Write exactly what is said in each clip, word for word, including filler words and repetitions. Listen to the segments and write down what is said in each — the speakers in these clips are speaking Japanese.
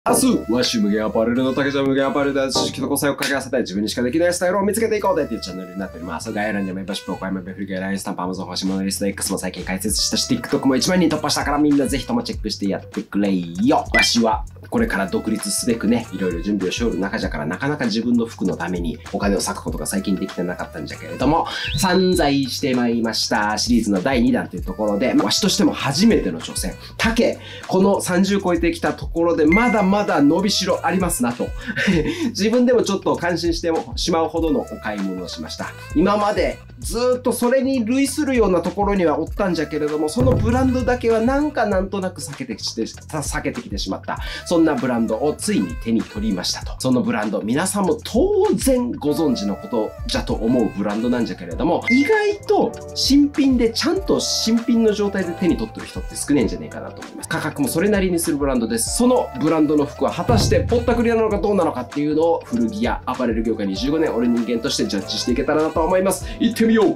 明日、ワッシュ無限アパレルの竹ちゃん無限アパレルで知識と個性を掛け合わせて自分にしかできないスタイルを見つけていこうでっていうチャンネルになっております。概要欄にはメンバーシップを買い、メンバーフリーガイラインスタンプ、アマゾン欲しいものリスト X も最近解説したし、TikTok もいちまんにん突破したからみんなぜひともチェックしてやってくれよ。わしは、これから独立すべくね、いろいろ準備をしおる中じゃからなかなか自分の服のためにお金を割くことが最近できてなかったんじゃけれども、散財してまいりました。シリーズのだいにだんというところで、わしとしても初めての挑戦。竹、このさんじゅう超えてきたところでまだまだ伸びしろありますなと。自分でもちょっと感心してしまうほどのお買い物をしました。今までずーっとそれに類するようなところにはおったんじゃけれども、そのブランドだけはなんかなんとなく避けてきて、避けてきてしまった。そんなブランドをついに手に取りましたと。そのブランド、皆さんも当然ご存知のことじゃと思うブランドなんじゃけれども、意外と新品でちゃんと新品の状態で手に取ってる人って少ないんじゃねえかなと思います。価格もそれなりにするブランドです。そのブランドの服は果たしてぼったくりなのかどうなのかっていうのを古着やアパレル業界にじゅうごねんおる人間としてジャッジしていけたらなと思います。行ってみよう。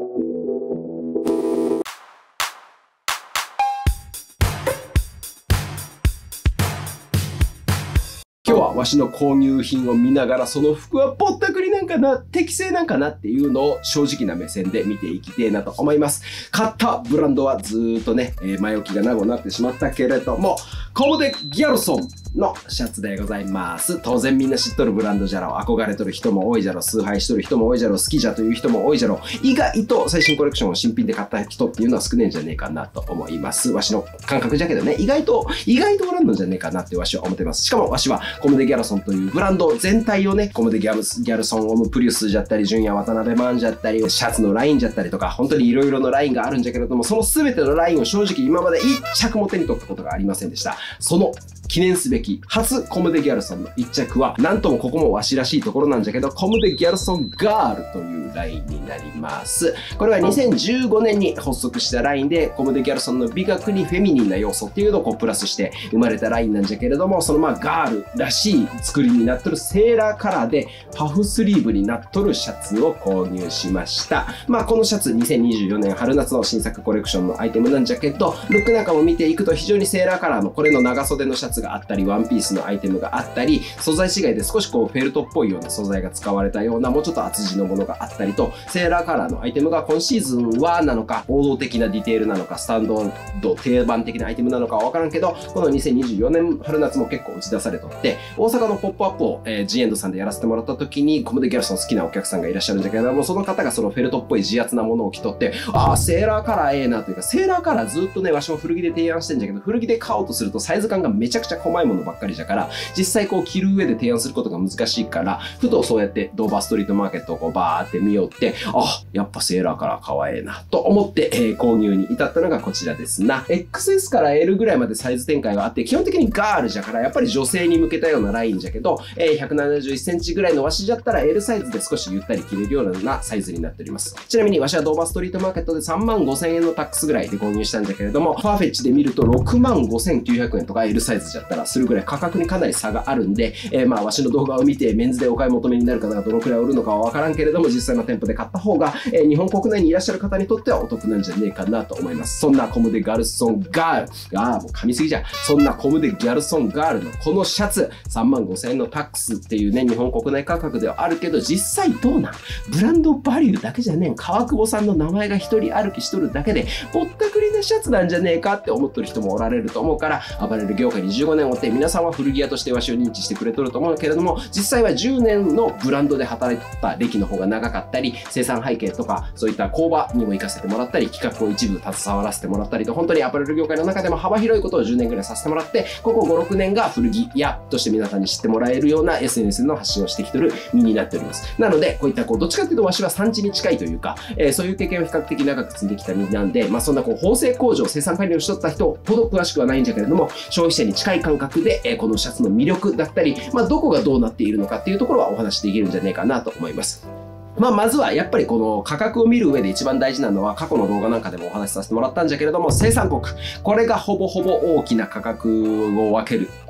今日はわしの購入品を見ながらその服はぼったくりなんかな、適正なんかなっていうのを正直な目線で見ていきてえなと思います。買ったブランドはずーっとね、えー、前置きが長くなってしまったけれども、コムデ・ギャルソンのシャツでございます。当然みんな知っとるブランドじゃろ。憧れとる人も多いじゃろ。崇拝しとる人も多いじゃろ。好きじゃという人も多いじゃろ。意外と最新コレクションを新品で買った人っていうのは少ねえんじゃねえかなと思います。わしの感覚じゃけどね、意外と、意外とおらんのじゃねえかなってわしは思ってます。しかもわしはコムデ・ギャルソンというブランド全体をね、コムデ・ギャル、ギャルソン、オム・プリウスじゃったり、ジュンヤ・渡辺マンじゃったり、シャツのラインじゃったりとか、本当に色々のラインがあるんじゃけれども、その全てのラインを正直今まで一着も手に取ったことがありませんでした。その記念すべき初コムデ・ギャルソンの一着は、なんともここもわしらしいところなんじゃけど、コムデ・ギャルソンガールというラインになります。これはにせんじゅうごねんに発足したラインで、コムデ・ギャルソンの美学にフェミニンな要素っていうのをこうプラスして生まれたラインなんじゃけれども、そのまあガールらしい作りになっとるセーラーカラーでパフスリーブになっとるシャツを購入しました。まあこのシャツにせんにじゅうよねん春夏の新作コレクションのアイテムなんじゃけど、ルックなんかも見ていくと非常にセーラーカラーのこれの長袖のシャツがあったり、ワンピースのアイテムがあったり、素材違いで少しこうフェルトっぽいような素材が使われたようなもうちょっと厚地のものがあったりと、セーラーカラーのアイテムが今シーズンはなのか、王道的なディテールなのか、スタンドド定番的なアイテムなのかはわからんけど、このにせんにじゅうよねん春夏も結構打ち出されとって、大阪のポップアップを、えー、ジエンドさんでやらせてもらった時に、コムデ・ギャルソン好きなお客さんがいらっしゃるんだけれども、その方がそのフェルトっぽい自圧なものを着とって、ああ、セーラーカラーええなというか、セーラーカラーずっとね、わしも古着で提案してんじゃけど、古着で買おうとするとサイズ感がめちゃくちゃ細いものばっかりじゃから、実際こう着る上で提案することが難しいから、ふとそうやってドーバーストリートマーケットをこうバーって見よって、あ、やっぱセーラーカラー可愛いなと思って、えー、購入に至ったのがこちらですな。エックスエス から エル ぐらいまでサイズ展開があって、基本的にガールじゃから、やっぱり女性に向けたようなラインじゃけど、えー、ひゃくななじゅういっセンチぐらいのわしじゃったら エル サイズで少しゆったり着れるようなサイズになっております。ちなみにわしはドーバーストリートマーケットでさんまんごせんえんのタックスぐらいで購入したんだけれども、ファーフェッチで見るとろくまんごせんきゅうひゃくえんとか エル サイズじゃったらするぐらい価格にかなり差があるんで、えー、まあわしの動画を見てメンズでお買い求めになる方がどのくらいおるのかはわからんけれども、実際の店舗で買った方が、えー、日本国内にいらっしゃる方にとってはお得なんじゃねえかなと思います。そんなコムデ・ギャルソンガール、ああもう噛みすぎじゃん。そんなコムデ・ギャルソンガールのこのシャツ、さんまんごせんえんのタックスっていうね、日本国内価格ではあるけど、実際どうなん？ブランドバリューだけじゃねえん。川久保さんの名前が一人歩きしとるだけで、ぼったくりなシャツなんじゃねえかって思ってる人もおられると思うから、アパレル業界にじゅうごねんおって、皆さんは古着屋としてわしを認知してくれとると思うけれども、実際はじゅうねんのブランドで働いてた歴の方が長かったり、生産背景とか、そういった工場にも行かせてもらったり、企画を一部携わらせてもらったりと、本当にアパレル業界の中でも幅広いことをじゅうねんぐらいさせてもらって、ここご、ろくねんが古着屋として皆さんに知ってもらえるような エスエヌエス の発信をしてきてる身になっております。なので、こういったこう、どっちかっていうとわしは産地に近いというか、えー、そういう経験を比較的長く積んできた身なんで、まあそんなこう、縫製工場、生産管理をしとった人ほど詳しくはないんじゃけれども、消費者に近い感覚で、えー、このシャツの魅力だったり、まあどこがどうなっているのかっていうところはお話しできるんじゃないかなと思います。まあ、まずはやっぱりこの価格を見る上で一番大事なのは、過去の動画なんかでもお話しさせてもらったんじゃけれども、生産国。これがほぼほぼ大きな価格を分ける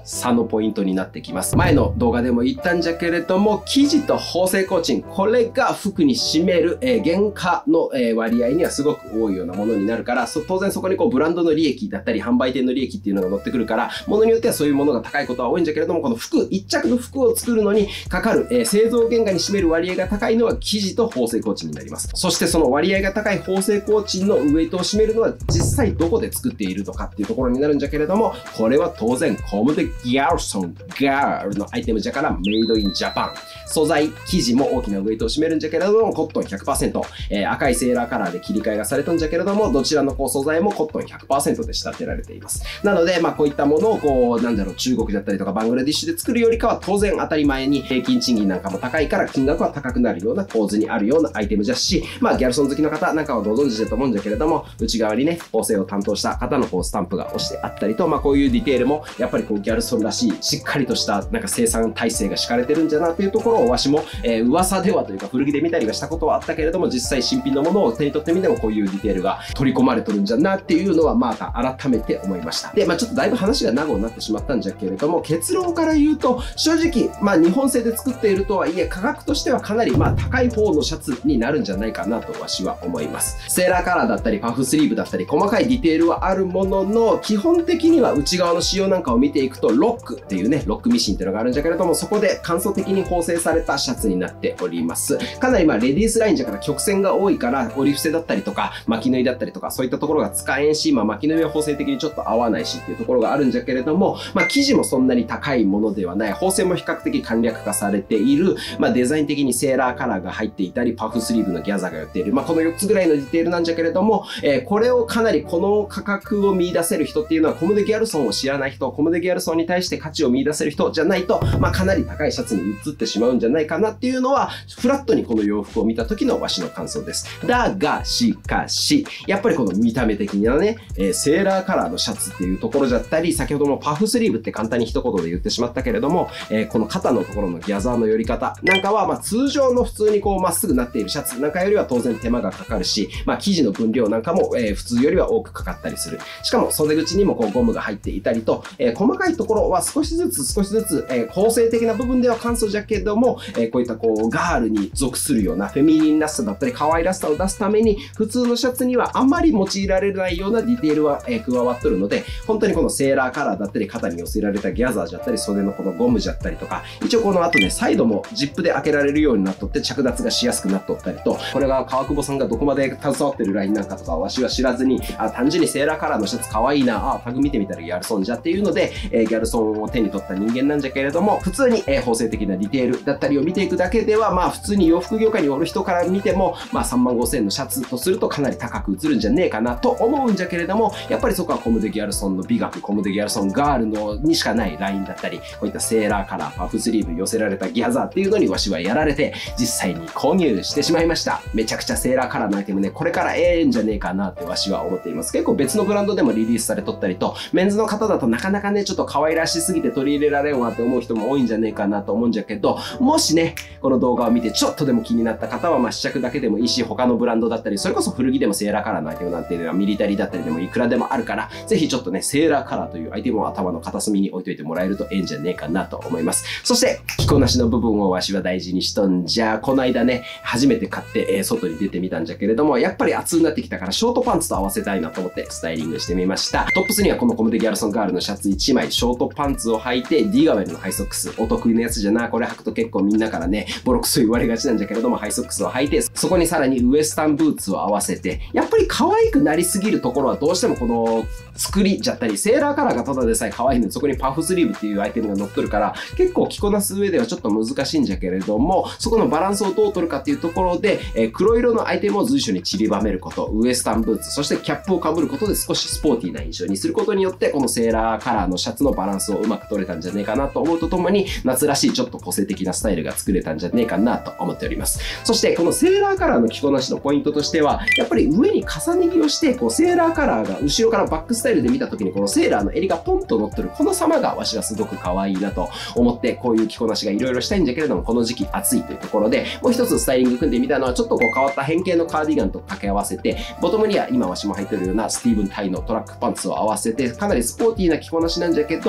差のポイントになってきます。前の動画でも言ったんじゃけれども、生地と縫製工賃、これが服に占める、えー、原価の、えー、割合にはすごく多いようなものになるから、そ当然そこにこうブランドの利益だったり、販売店の利益っていうのが乗ってくるから、ものによってはそういうものが高いことは多いんじゃけれども、この服、一着の服を作るのにかかる、えー、製造原価に占める割合が高いのは生地と縫製工賃になります。そしてその割合が高い縫製工賃のウエイトを占めるのは実際どこで作っているのかっていうところになるんじゃけれども、これは当然コムデ・ギャルソンガールのアイテムじゃからメイドインジャパン。素材、生地も大きなウエイトを占めるんじゃけれども、コットン ひゃくパーセント、えー、赤いセーラーカラーで切り替えがされたんじゃけれども、どちらのこう素材もコットン ひゃくパーセント で仕立てられています。なので、まあこういったものをこう、なんだろう、中国だったりとかバングラディッシュで作るよりかは当然当たり前に平均賃金なんかも高いから金額は高くなるような構図にあるようなアイテムですし、まあギャルソン好きの方なんかはご存知だと思うんだけれども、内側にね、縫製を担当した方のこうスタンプが押してあったりと、まあこういうディテールもやっぱりこうギャルソンらしい、しっかりとしたなんか生産体制が敷かれてるんじゃなっていうところをわしも、えー、噂ではというか古着で見たりはしたことはあったけれども、実際新品のものを手に取ってみてもこういうディテールが取り込まれとるんじゃなっていうのはまた改めて思いました。で、まあちょっとだいぶ話が長くなってしまったんじゃけれども、結論から言うと正直まあ日本製で作っているとはいえ価格としてはかなりまあ高い方のシャツになるんじゃないかなとわしは思います。セーラーカラーだったりパフスリーブだったり細かいディテールはあるものの、基本的には内側の仕様なんかを見ていくとロックっていうね、ロックミシンっていうのがあるんじゃけれども、そこで簡素的に縫製されたシャツになっております。かなりまあレディースラインじゃから曲線が多いから折り伏せだったりとか巻き縫いだったりとかそういったところが使えんし、まあ巻き縫いは縫製的にちょっと合わないしっていうところがあるんじゃけれども、まあ生地もそんなに高いものではない、縫製も比較的簡略化されている、まあデザイン的にセーラーカラーが入っていたりパフスリーブのギャザーが寄っている、まあこのよっつぐらいのディテールなんじゃけれども、えー、これをかなりこの価格を見出せる人っていうのはコムデ・ギャルソンを知らない人、コムデ・ギャルソンに対して価値を見出せる人じゃないと、まあかなり高いシャツに移ってしまうんじゃないかなっていうのはフラットにこの洋服を見た時のわしの感想です。だがしかしやっぱりこの見た目的なね、えー、セーラーカラーのシャツっていうところだったり、先ほどもパフスリーブって簡単に一言で言ってしまったけれども、えー、この肩のところのギャザーの寄り方なんかはまあ通常の普通にこうまっすぐなっているシャツなんかよりは当然手間がかかるし、まあ生地の分量なんかも、えー、普通よりは多くかかったりする。しかも袖口にもこうゴムが入っていたりと、えー、細かいところは少しずつ少しずつ、えー、構成的な部分では簡素じゃけども、えー、こういったこうガールに属するようなフェミニンらしさだったり可愛らしさを出すために普通のシャツにはあまり用いられないようなディテールは、えー、加わっとるので、本当にこのセーラーカラーだったり肩に寄せられたギャザーじゃったり袖のこのゴムじゃったりとか、一応この後ねサイドもジップで開けられるようになっとって着脱がしやすくなっとったりと、これが川久保さんがどこまで携わってるラインなんかとかわしは知らずに、あ単純にセーラーカラーのシャツ可愛いな、あタグ見てみたらギャルソンじゃっていうので、えー、ギャルソンを手に取った人間なんじゃけれども、普通に、えー、縫製的なディテールだったりを見ていくだけではまあ普通に洋服業界におる人から見てもまあさんまんごせんえんのシャツとするとかなり高く映るんじゃねえかなと思うんじゃけれども、やっぱりそこはコムデ・ギャルソンの美学、コムデ・ギャルソンガールのにしかないラインだったり、こういったセーラーカラーパフスリーブ寄せられたギャザーっていうのにわしはやられて実際に購入してしまいました。めちゃくちゃセーラーカラーのアイテムね、これからええんじゃねえかなってわしは思っています。結構別のブランドでもリリースされとったりと、メンズの方だとなかなかねちょっと可愛らしすぎて取り入れられんわって思う人も多いんじゃねえかなと思うんじゃけど、もしねこの動画を見てちょっとでも気になった方はまあ試着だけでもいいし、他のブランドだったりそれこそ古着でもセーラーカラーのアイテムなんていうのはミリタリーだったりでもいくらでもあるから、ぜひちょっとねセーラーカラーというアイテムを頭の片隅に置いといてもらえるとええんじゃねえかなと思います。そして着こなしの部分をわしは大事にしとんじゃ、この間ね初めて買って、えー、外に出てみたんじゃけれども、やっぱり暑くなってきたからショートパンツと合わせたいなと思ってスタイリングしてみました。トップスにはこのコムデ・ギャルソンガールのシャツいちまい、ショートパンツを履いて ディガウェルのハイソックス、お得意のやつじゃな、これ履くと結構みんなからねボロクソ言われがちなんじゃけれども、ハイソックスを履いてそこにさらにウエスタンブーツを合わせて、やっぱり可愛くなりすぎるところはどうしてもこの作りじゃったり、セーラーカラーがただでさえ可愛いのにそこにパフスリーブっていうアイテムが乗っとるから結構着こなす上ではちょっと難しいんじゃけれども、そこのバランスをどう取るかっていうところで、えー、黒色のアイテムを随所に散りばめること、ウエスタンブーツ、そしてキャップをかぶることで少しスポーティーな印象にすることによって、このセーラーカラーのシャツのバランスをうまく取れたんじゃねえかなと思うとともに、夏らしいちょっと個性的なスタイルが作れたんじゃねえかなと思っております。そしてこのセーラーカラーの着こなしのポイントとしては、やっぱり上に重ね着をして、こうセーラーカラーが後ろからバックスタイルで見た時にこのセーラーの襟がポンと乗ってるこの様がわしはすごく可愛いなと思って、こういう着こなしがいろいろしたいんじゃけれども、この時期暑いというところでもう一つスタイリング組んでみたのは、ちょっとこう変わった変形のカーディガンと掛け合わせて、ボトムには今わしも履いてるようなスティーブンタイのトラックパンツを合わせて、かなりスポーティーな着こなしなんじゃけど、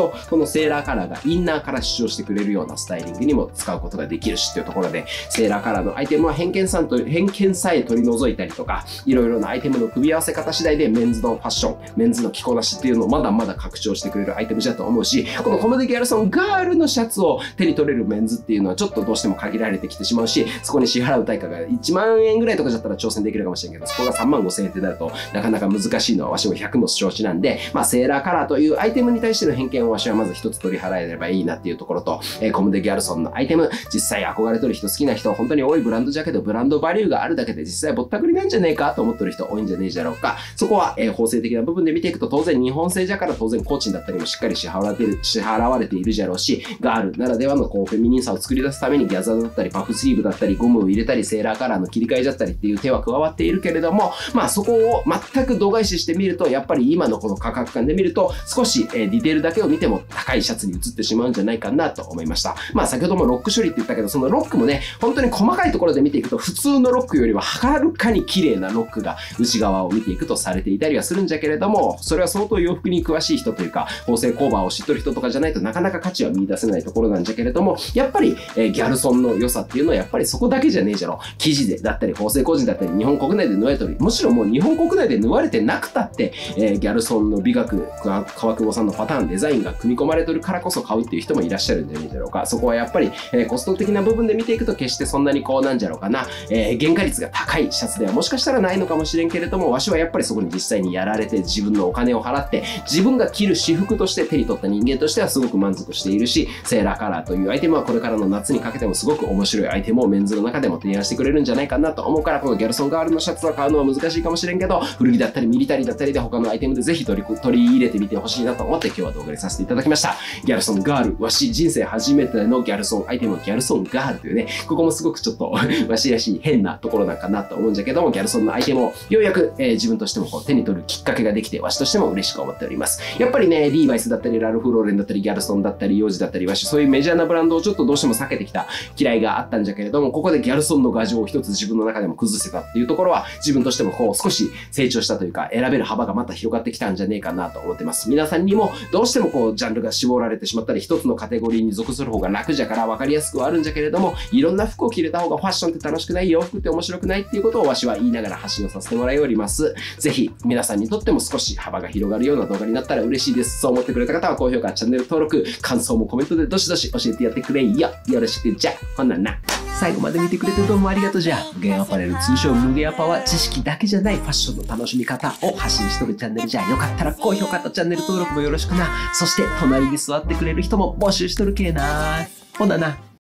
と、このセーラーカラーがインナーから主張してくれるようなスタイリングにも使うことができるしっていうところで、セーラーカラーのアイテムは偏見さんと、偏見さえ取り除いたりとか、いろいろなアイテムの組み合わせ方次第でメンズのファッション、メンズの着こなしっていうのをまだまだ拡張してくれるアイテムだと思うし、このコムデ・ギャルソンガールのシャツを手に取れるメンズっていうのはちょっとどうしても限られてきてしまうし、そこに支払う対価がいちまんえんぐらいとかだったら挑戦できるかもしれんけど、そこがさんまんごせんえんってなるとなかなか難しいのはわしもひゃくも承知なんで、まあセーラーカラーというアイテムに対しての偏見をわしはまず一つ取り払えればいいなっていうところと、えー、コムデ・ギャルソンのアイテム、実際憧れとる人、好きな人、本当に多いブランドじゃけど、ブランドバリューがあるだけで実際ぼったくりなんじゃねえかと思ってる人多いんじゃねえじゃろうか。そこは、えー、法制的な部分で見ていくと、当然日本製じゃから当然工賃だったりもしっかり支払われている、支払われているじゃろうし、ガールならではのこうフェミニンさを作り出すためにギャザーだったりパフスリーブだったりゴムを入れたりセーラーカラーの切り替えだったりっていう手は加わっているけれども、まあそこを全く度外視してみると、やっぱり今のこの価格感で見ると少し、えー、ディテールだけを見ても高いシャツに移ってしまうんじゃないかなと思いました。まあ先ほどもロック処理って言ったけど、そのロックもね、本当に細かいところで見ていくと普通のロックよりははるかに綺麗なロックが内側を見ていくとされていたりはするんじゃけれども、それは相当洋服に詳しい人というか縫製工場を知っとる人とかじゃないとなかなか価値は見出せないところなんじゃけれども、やっぱり、えー、ギャルソンの良さっていうのはやっぱりそこだけじゃねえじゃろ。生地でだったり縫製工事だったり日本国内で縫われており、むしろもう日本国内で縫われてなくたって、えー、ギャルソンの美学、川久保さんのパターンデザインが組み込まれてるからこそ買うっていう人もいらっしゃるんじゃねえじゃろうか。そこはやっぱり、えー、コスト的な部分で見ていくと決してそんなにこうなんじゃろうかな、えー、原価率が高いシャツではもしかしたらないのかもしれんけれども、わしはやっぱりそこに実際にやられて自分のお金を払って自分が着る私服として手に取った人間としてはすごく満足しているし、セーラーカラーというアイテムはこれからの夏にかけてもすごく面白いアイテムをメンズの中でも提案してくれるんじゃないかなと思うから、このギャルソンガールのシャツは買うのは難しいかもしれんけど、古着だったりミリタリーだったりで他のアイテムでぜひ取り取り入れてみてほしいなと思って今日は動画にさせていただきました。ギャルソンガール、わし人生初めてのギャルソンアイテムはギャルソンガールというね、ここもすごくちょっとわしらしい変なところなんかなと思うんじゃけども、ギャルソンのアイテムをようやく、えー、自分としてもこう手に取るきっかけができて、わしとしても嬉しく思っております。やっぱりね、リーバイスだったりラルフローレンだったりギャルソンだったりヨージだったり、わしそういうメジャーなブランドをちょっとどうしても避けてきた嫌いがあったんじゃけれども、ここでギャルソンの牙城を一つ自分の中でも崩せたっていうところは、自分としてもこう少し成長したというか、選べる幅がまた広がってきたんじゃねえかなと思ってます。皆さんにもどうしてもこうジャンルが絞られてしまったり、一つのカテゴリーに属する方が楽じゃから分かりやすくはあるんじゃけれども、いろんな服を着れた方がファッションって楽しくない、洋服って面白くないっていうことをわしは言いながら発信をさせてもらいおります。ぜひ皆さんにとっても少し幅が広がるような動画になったら嬉しいです。そう思ってくれた方は高評価、チャンネル登録、感想もコメントでどしどし教えてやってくれよ。よろしくじゃ。ほんなんな。最後まで見てくれてどうもありがとうじゃ。無限アパレル、通称無限アパは知識だけじゃないファッションの楽しみ方を発信しとるチャンネルじゃ。よかったら高評価とチャンネル登録もよろしくな。そして隣に座ってくれる人も募集しとるけえな。ほんなな。